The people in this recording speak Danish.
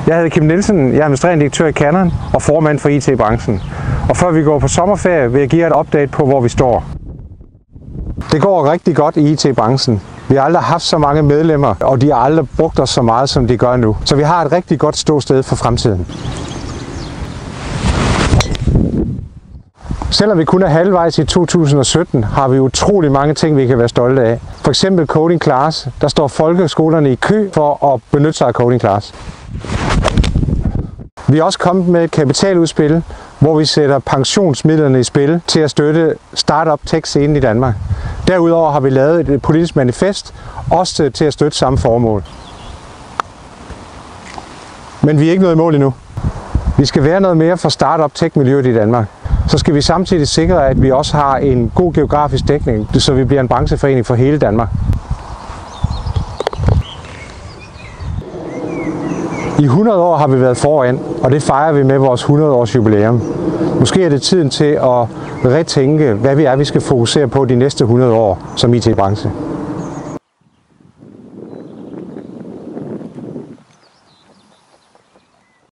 Jeg hedder Kim Nielsen, jeg er administrerende direktør i Canon og formand for IT-branchen. Og før vi går på sommerferie, vil jeg give jer et update på, hvor vi står. Det går rigtig godt i IT-branchen. Vi har aldrig haft så mange medlemmer, og de har aldrig brugt os så meget, som de gør nu. Så vi har et rigtig godt ståsted for fremtiden. Selvom vi kun er halvvejs i 2017, har vi utrolig mange ting, vi kan være stolte af. For eksempel Coding Class. Der står folkeskolerne i kø for at benytte sig af Coding Class. Vi er også kommet med et kapitaludspil, hvor vi sætter pensionsmidlerne i spil til at støtte startup tech-scenen i Danmark. Derudover har vi lavet et politisk manifest, også til at støtte samme formål. Men vi er ikke nået i mål endnu. Vi skal være noget mere for startup tech-miljøet i Danmark. Så skal vi samtidig sikre, at vi også har en god geografisk dækning, så vi bliver en brancheforening for hele Danmark. I 100 år har vi været foran, og det fejrer vi med vores 100-års jubilæum. Måske er det tiden til at retænke, hvad vi skal fokusere på de næste 100 år som IT-branche.